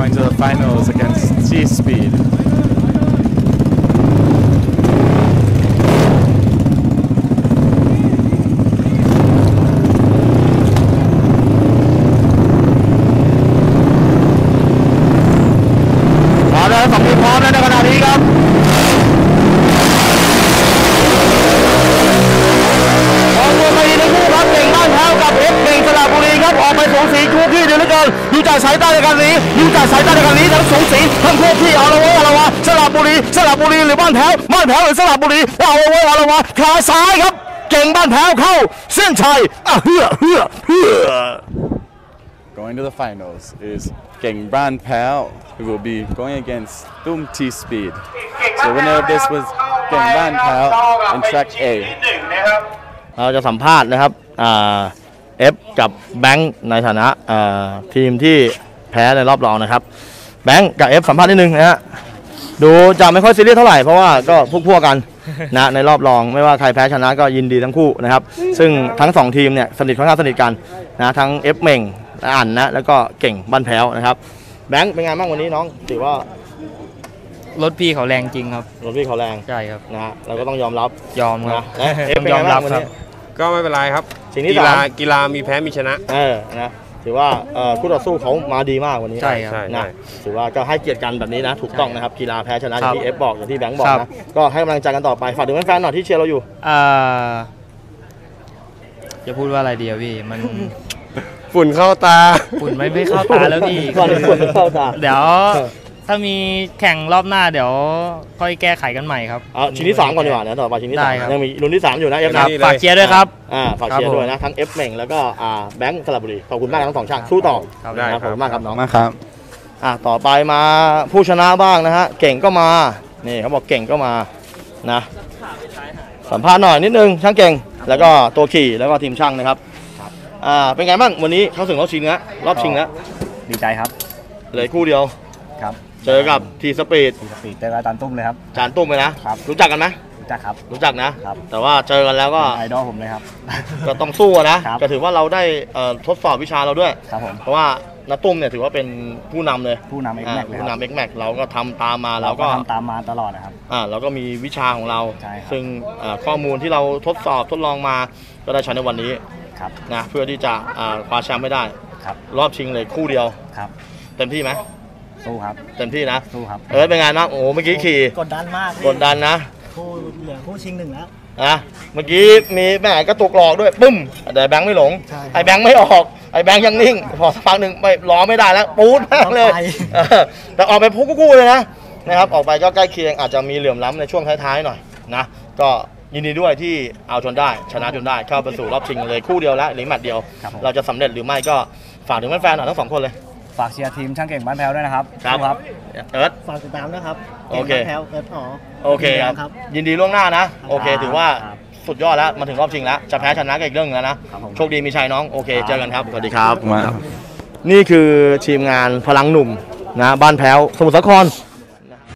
going to the finals against G-Speed. ดูจากสายตาในการนี้ทั้งสูสีทั้งคู่ที่เอาละวะสระบุรีหรือบ้านแถวหรือสระบุรีเอาละวะขาซ้ายครับเก่งบ้านแถวเข้าเส้นชัยเฮือ Going to the finals is Geng Ban Pao, who will be going against Tum T-Speed. So the winner of this was Geng Ban Pao in track A. เราจะสัมภาษณ์นะครับF กับแบงค์ในฐานะทีมที่แพ้ในรอบรองนะครับแบงค์กับ F สัมภาษณ์นิดนึงนะฮะดูจะไม่ค่อยซีเรียสเท่าไหร่เพราะว่าก็พวกกันนะในรอบรองไม่ว่าใครแพ้ชนะก็ยินดีทั้งคู่นะครับซึ่งทั้ง2ทีมเนี่ยค่อนข้างสนิทกันนะทั้ง F เม่งและอั๋นนะแล้วก็เก่งบ้านแพ้วนะครับแบงค์เป็นไงบ้างวันนี้น้องถือว่ารถพี่เขาแรงจริงครับรถพี่เขาแรงใช่ครับนะเราก็ต้องยอมรับครับยอมรับครับก็ไม่เป็นไรครับกีฬามีแพ้มีชนะนะถือว่าคู่ต่อสู้เขามาดีมากวันนี้ใช่ครับนะถือว่าก็ให้เกียรติกันแบบนี้นะถูกต้องนะครับกีฬาแพ้ชนะอย่างที่ F บอกอย่างที่แบงค์บอกนะก็ให้กำลังใจกันต่อไปฝากถึงแฟนๆหน่อยที่เชียร์เราอยู่จะพูดว่าอะไรดีพี่มันฝุ่นเข้าตาฝุ่นไม่เข้าตาแล้วพี่ฝุ่นเข้าตาเดี๋ยวถ้ามีแข่งรอบหน้าเดี๋ยวค่อยแก้ไขกันใหม่ครับชิ้นที่3ก่อนดีกว่านะต่อไปชิ้นที่3ยังมีรุ่นที่3อยู่นะ F นะฝากเชียร์ด้วยครับฝากเชียร์ด้วยนะทั้ง F เม่งแล้วก็แบงค์สระบุรีขอบคุณมากทั้ง2ช่างสู้ต่อขอบคุณมากครับน้องมากครับต่อไปมาผู้ชนะบ้างนะฮะเก่งก็มานี่เขาบอกเก่งก็มานะสัมภาษณ์หน่อยนิดนึงช่างเก่งแล้วก็ตัวขี่แล้วก็ทีมช่างนะครับเป็นไงบ้างวันนี้เข้าถึงรอบชิงแล้วดีใจครับเลยคู่เดียวครับเจอกับทีสปีดเจอกับจานตุ้มเลยครับจานตุ้มเลยนะครับรู้จักกันไหมรู้จักครับรู้จักนะแต่ว่าเจอกันแล้วก็ไอดอลผมเลยครับก็ต้องสู้นะก็ถือว่าเราได้ทดสอบวิชาเราด้วยครับผมเพราะว่าณตุ้มเนี่ยถือว่าเป็นผู้นำเลยผู้นำ X-Max ผู้นำ X-Max เราก็ทำตามมาเราก็ทำตามมาตลอดนะครับเราก็มีวิชาของเราซึ่งข้อมูลที่เราทดลองมาก็ได้ใช้ในวันนี้นะเพื่อที่จะคว้าแชมป์ไม่ได้รอบชิงเลยคู่เดียวเต็มที่ไหมสู้ครับเต็มที่นะสู้ครับเป็นไงบ้างโอ้เมื่อกี้ขี่กดดันมากกดดันนะคู่เหลือคู่ชิง1แล้วเมื่อกี้มีแม่กระตุกหลอกด้วยปึ้มแต่แบงค์ไม่หลงไอ้แบงค์ไม่ออกไอ้แบงค์ยังนิ่งพอสักพักหนึ่งไม่ล้อไม่ได้แล้วปูดมากเลยแต่ออกไปพุ่งกู้เลยนะครับออกไปก็ใกล้เคียงอาจจะมีเหลื่อมล้ำในช่วงท้ายๆหน่อยนะก็ยินดีด้วยที่เอาจนได้ชนะจนได้เข้าไปสู่รอบชิงเลยคู่เดียวแล้วหรือแมตช์เดียวเราจะสำเร็จหรือไม่ก็ฝากถึงแฟนๆหน่อยทั้ง2คนเลยฝากเชียร์ทีมช่างเก่งบ้านแพ้วด้วยนะครับครับฝากติดตามนะครับโอเคแพ้วโอเคครับยินดีล่วงหน้านะโอเคถือว่าสุดยอดแล้วมาถึงรอบชิงแล้วจะแพ้ชนะก็อีกเรื่องนึงแล้วนะโชคดีมีชัยน้องโอเคเจอกันครับสวัสดีครับนี่คือทีมงานพลังหนุ่มนะบ้านแพ้วสมุทรสาคร